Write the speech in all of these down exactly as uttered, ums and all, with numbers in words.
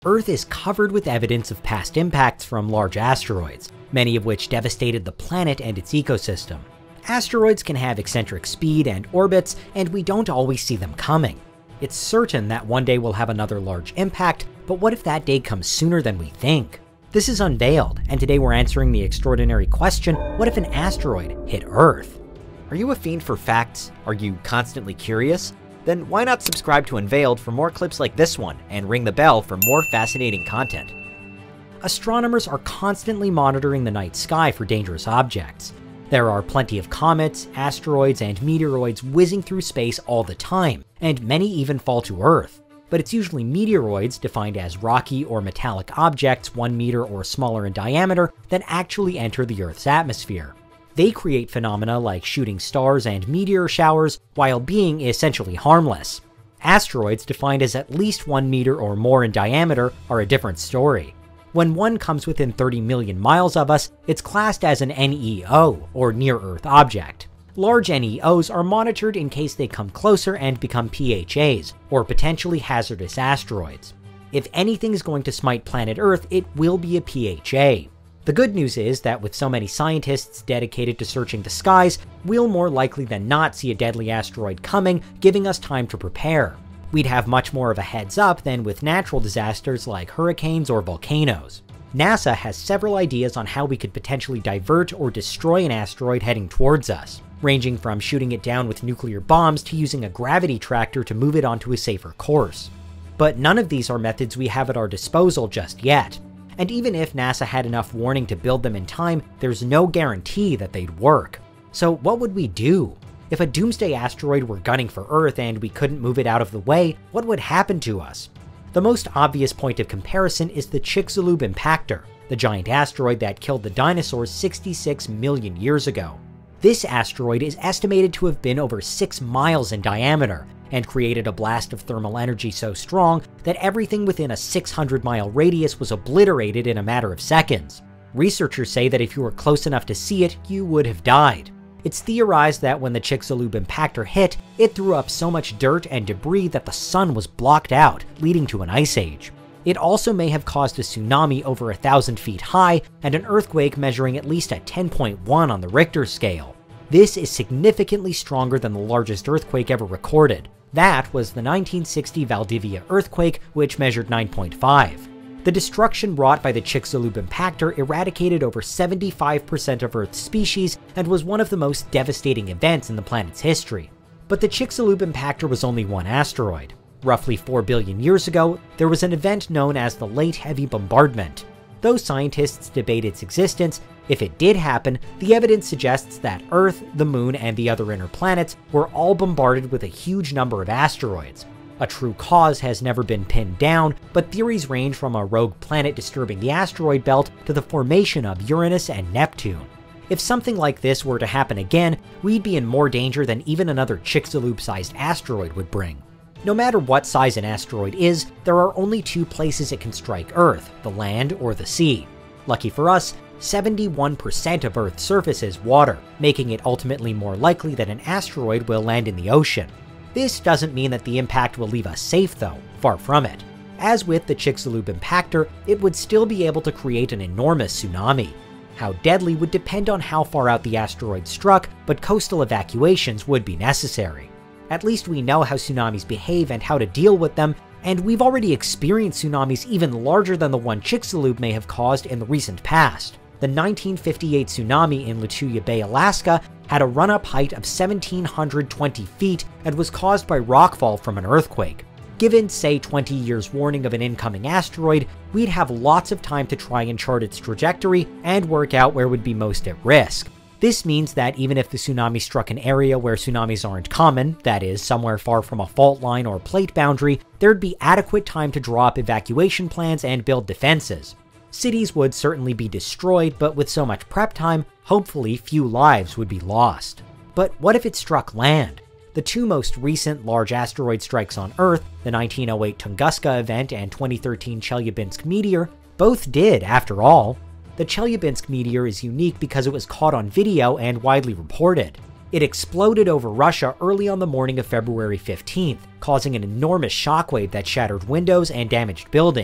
Earth is covered with evidence of past impacts from large asteroids, many of which devastated the planet and its ecosystem. Asteroids can have eccentric speed and orbits, and we don't always see them coming. It's certain that one day we'll have another large impact, but what if that day comes sooner than we think? This is Unveiled, and today we're answering the extraordinary question, what if an asteroid hit Earth? Are you a fiend for facts? Are you constantly curious? Then why not subscribe to Unveiled for more clips like this one, and ring the bell for more fascinating content. Astronomers are constantly monitoring the night sky for dangerous objects. There are plenty of comets, asteroids, and meteoroids whizzing through space all the time, and many even fall to Earth. But it's usually meteoroids, defined as rocky or metallic objects one meter or smaller in diameter, that actually enter the Earth's atmosphere. They create phenomena like shooting stars and meteor showers, while being essentially harmless. Asteroids, defined as at least one meter or more in diameter, are a different story. When one comes within thirty million miles of us, it's classed as an N E O, or near-Earth object. Large N E Os are monitored in case they come closer and become P H As, or potentially hazardous asteroids. If anything's going to smite planet Earth, it will be a P H A. The good news is that with so many scientists dedicated to searching the skies, we'll more likely than not see a deadly asteroid coming, giving us time to prepare. We'd have much more of a heads up than with natural disasters like hurricanes or volcanoes. NASA has several ideas on how we could potentially divert or destroy an asteroid heading towards us, ranging from shooting it down with nuclear bombs to using a gravity tractor to move it onto a safer course. But none of these are methods we have at our disposal just yet. And even if NASA had enough warning to build them in time, there's no guarantee that they'd work. So what would we do? If a doomsday asteroid were gunning for Earth and we couldn't move it out of the way, what would happen to us? The most obvious point of comparison is the Chicxulub impactor, the giant asteroid that killed the dinosaurs sixty-six million years ago. This asteroid is estimated to have been over six miles in diameter, and created a blast of thermal energy so strong that everything within a six hundred mile radius was obliterated in a matter of seconds. Researchers say that if you were close enough to see it, you would have died. It's theorized that when the Chicxulub impactor hit, it threw up so much dirt and debris that the sun was blocked out, leading to an ice age. It also may have caused a tsunami over a thousand feet high and an earthquake measuring at least a ten point one on the Richter scale. This is significantly stronger than the largest earthquake ever recorded. That was the nineteen sixty Valdivia earthquake, which measured nine point five. The destruction wrought by the Chicxulub impactor eradicated over seventy-five percent of Earth's species and was one of the most devastating events in the planet's history. But the Chicxulub impactor was only one asteroid. Roughly four billion years ago, there was an event known as the Late Heavy Bombardment. Though scientists debate its existence, if it did happen, the evidence suggests that Earth, the Moon, and the other inner planets were all bombarded with a huge number of asteroids. A true cause has never been pinned down, but theories range from a rogue planet disturbing the asteroid belt to the formation of Uranus and Neptune. If something like this were to happen again, we'd be in more danger than even another Chicxulub-sized asteroid would bring. No matter what size an asteroid is, there are only two places it can strike Earth, the land or the sea. Lucky for us, seventy-one percent of Earth's surface is water, making it ultimately more likely that an asteroid will land in the ocean. This doesn't mean that the impact will leave us safe though, far from it. As with the Chicxulub impactor, it would still be able to create an enormous tsunami. How deadly would depend on how far out the asteroid struck, but coastal evacuations would be necessary. At least we know how tsunamis behave and how to deal with them, and we've already experienced tsunamis even larger than the one Chicxulub may have caused in the recent past. The nineteen fifty-eight tsunami in Lituya Bay, Alaska, had a run-up height of one thousand seven hundred twenty feet and was caused by rockfall from an earthquake. Given, say, twenty years warning of an incoming asteroid, we'd have lots of time to try and chart its trajectory and work out where would be most at risk. This means that even if the tsunami struck an area where tsunamis aren't common, that is, somewhere far from a fault line or plate boundary, there'd be adequate time to draw up evacuation plans and build defenses. Cities would certainly be destroyed, but with so much prep time, hopefully few lives would be lost. But what if it struck land? The two most recent large asteroid strikes on Earth, the nineteen oh eight Tunguska event and twenty thirteen Chelyabinsk meteor, both did, after all. The Chelyabinsk meteor is unique because it was caught on video and widely reported. It exploded over Russia early on the morning of February fifteenth, causing an enormous shockwave that shattered windows and damaged buildings.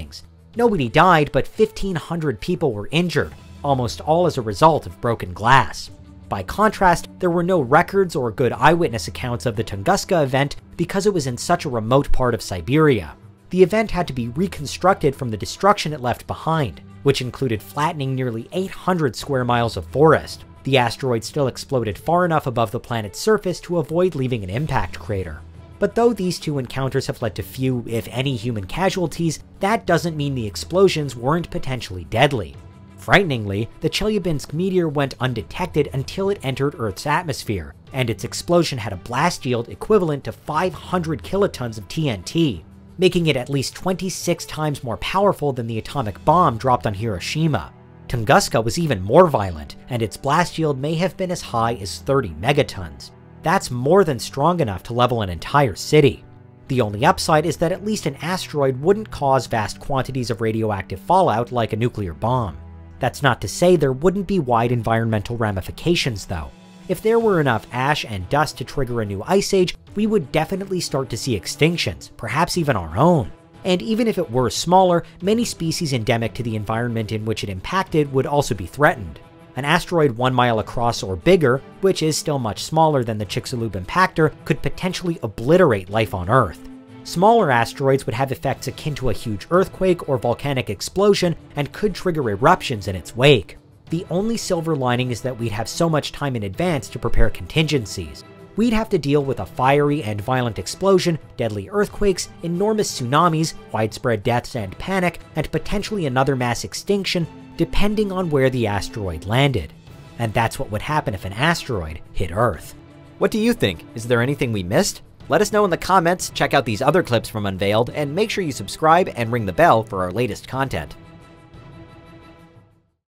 Nobody died, but fifteen hundred people were injured, almost all as a result of broken glass. By contrast, there were no records or good eyewitness accounts of the Tunguska event because it was in such a remote part of Siberia. The event had to be reconstructed from the destruction it left behind, which included flattening nearly eight hundred square miles of forest. The asteroid still exploded far enough above the planet's surface to avoid leaving an impact crater. But though these two encounters have led to few, if any, human casualties, that doesn't mean the explosions weren't potentially deadly. Frighteningly, the Chelyabinsk meteor went undetected until it entered Earth's atmosphere, and its explosion had a blast yield equivalent to five hundred kilotons of T N T, making it at least twenty-six times more powerful than the atomic bomb dropped on Hiroshima. Tunguska was even more violent, and its blast yield may have been as high as thirty megatons. That's more than strong enough to level an entire city. The only upside is that at least an asteroid wouldn't cause vast quantities of radioactive fallout like a nuclear bomb. That's not to say there wouldn't be wide environmental ramifications though. If there were enough ash and dust to trigger a new ice age, we would definitely start to see extinctions, perhaps even our own. And even if it were smaller, many species endemic to the environment in which it impacted would also be threatened. An asteroid one mile across or bigger, which is still much smaller than the Chicxulub impactor, could potentially obliterate life on Earth. Smaller asteroids would have effects akin to a huge earthquake or volcanic explosion and could trigger eruptions in its wake. The only silver lining is that we'd have so much time in advance to prepare contingencies. We'd have to deal with a fiery and violent explosion, deadly earthquakes, enormous tsunamis, widespread deaths and panic, and potentially another mass extinction, depending on where the asteroid landed. And that's what would happen if an asteroid hit Earth. What do you think? Is there anything we missed? Let us know in the comments, check out these other clips from Unveiled, and make sure you subscribe and ring the bell for our latest content.